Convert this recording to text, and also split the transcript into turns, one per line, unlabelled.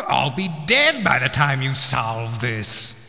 all be dead by the time you solve this.